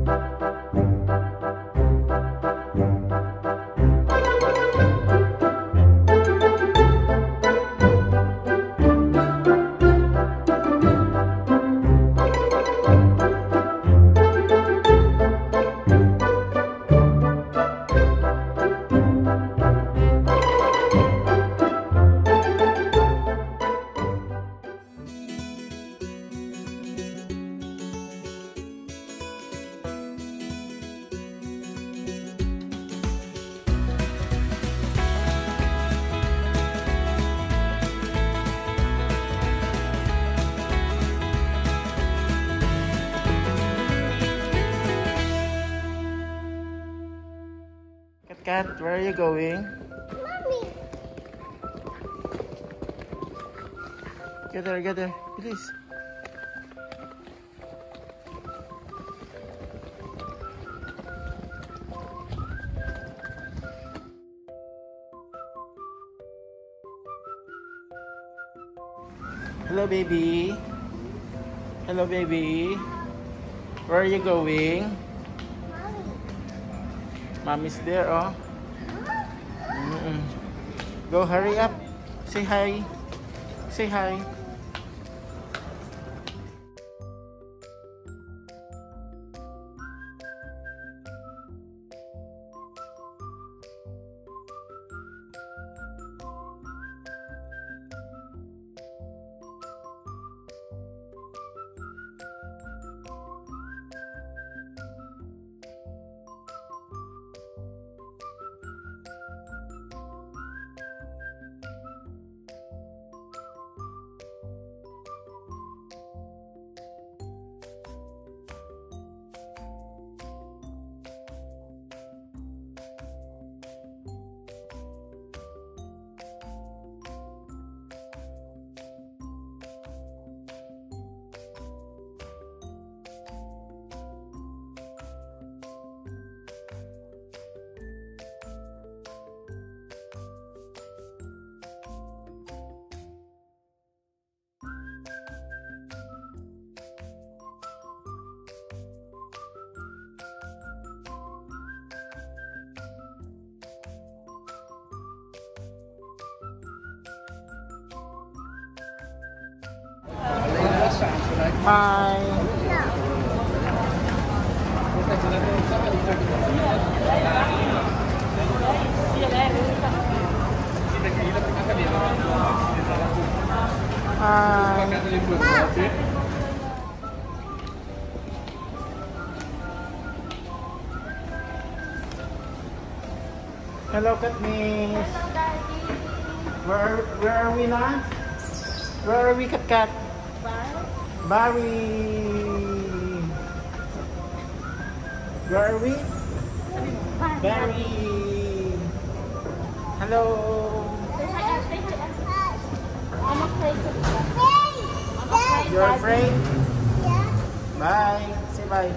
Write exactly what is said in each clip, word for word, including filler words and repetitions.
Cat, where are you going? Mommy. Get there, get there, please. Hello, baby. Hello, baby. Where are you going? Mommy's there, oh. Mm-mm. Go, hurry up. Say hi. Say hi. Bye. Bye. Hello, Katniss. Hello, Daddy. Where where are we now? Where are we, Kat Kat? Bari. Where are we? Bari. Hello. Say hi, say hi. I'm afraid to I'm afraid. You're afraid? Yeah. Bye. Say bye.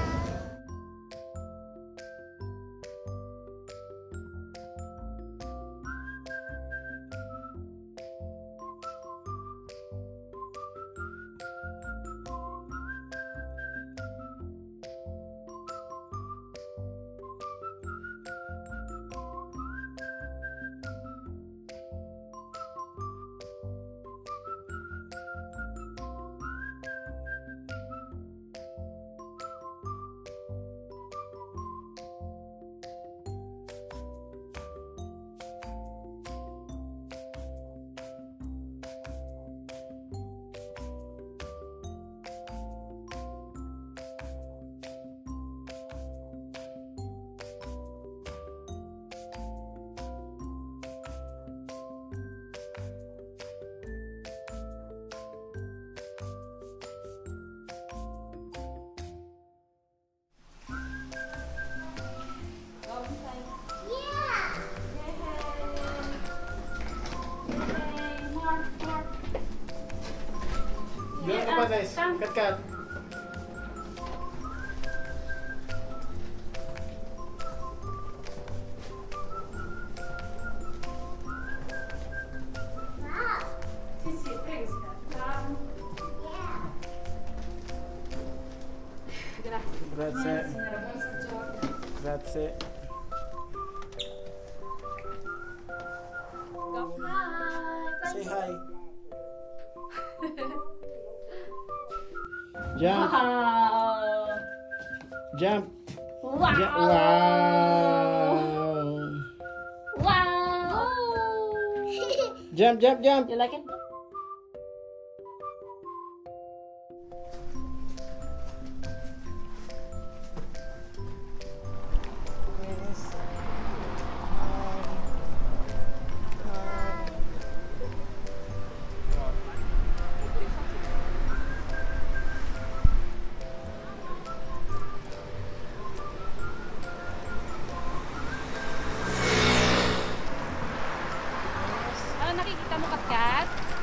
Doon ka ba guys? Kat kat. That's it. That's it. Go. Hi. Say hi. Jump. Wow. Jump. Wow. Ju- wow. Wow. Jump, jump, jump. You like it? Ano nakikita mo, Katkat?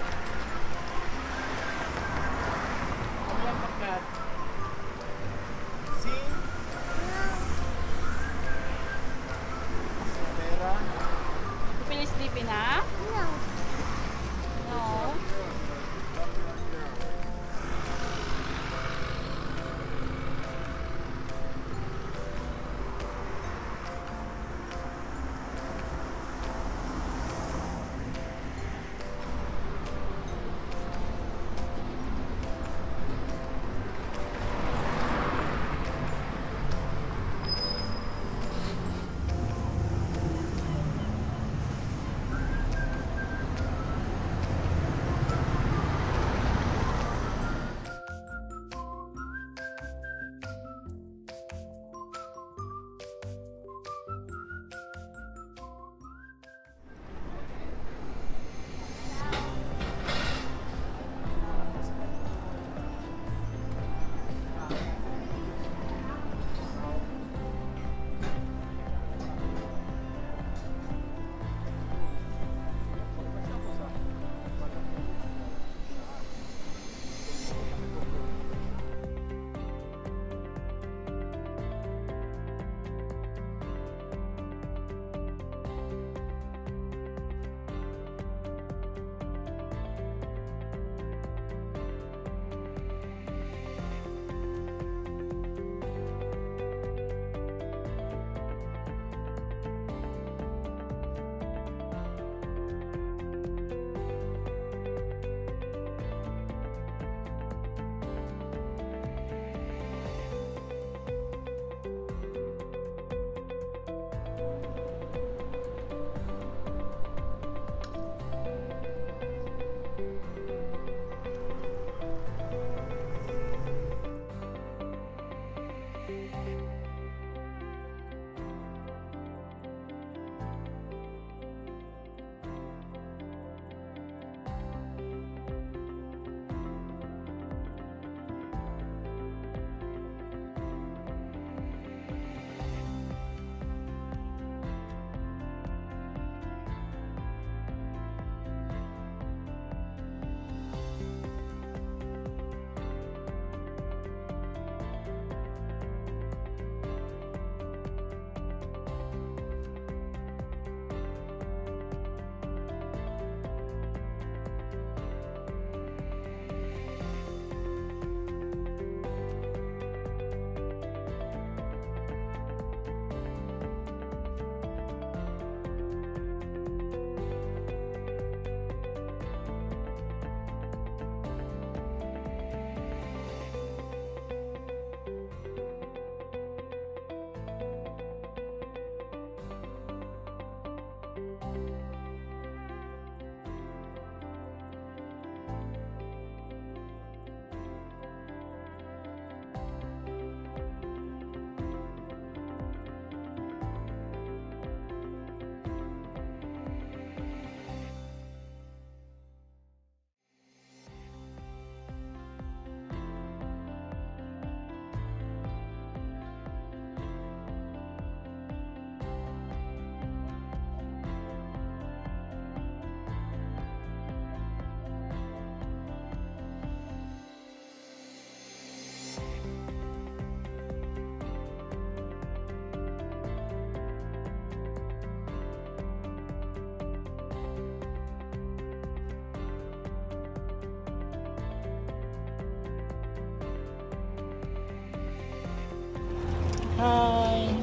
Hi.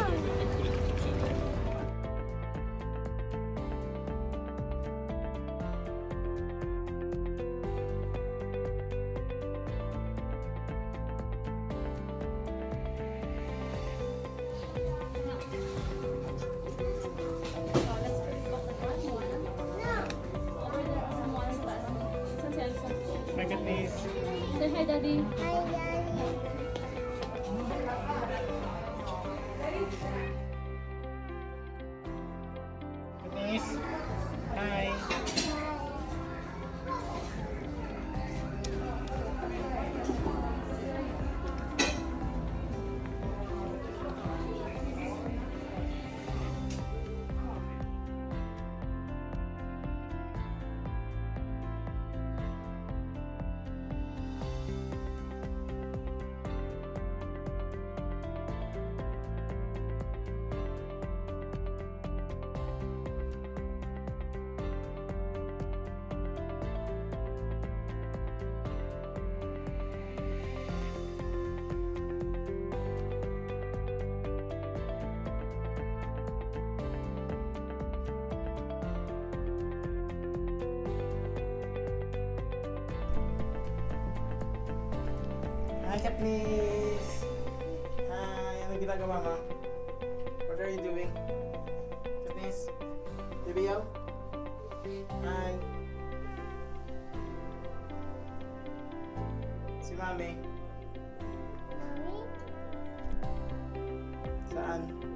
Look at these. Say hi, Daddy. Denise. Hi. Hi, Katniss! Hi, ano ginagawa mo? What are you doing? Katniss? Bibiyaw? Hi! Si Mami? Saan?